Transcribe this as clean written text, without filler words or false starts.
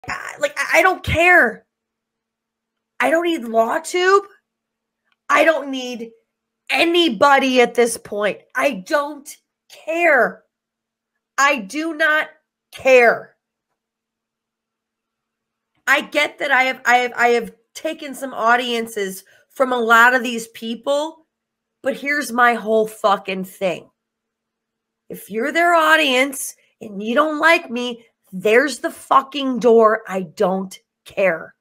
I don't care. I don't need LawTube. I don't need anybody at this point. I don't care. I do not care. I get that I have taken some audiences from a lot of these people, but here's my whole fucking thing. If you're their audience and you don't like me, there's the fucking door. I don't care.